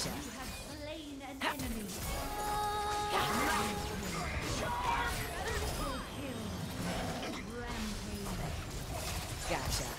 Gotcha. You have slain an enemy. Triple kill. Rampage. Gotcha.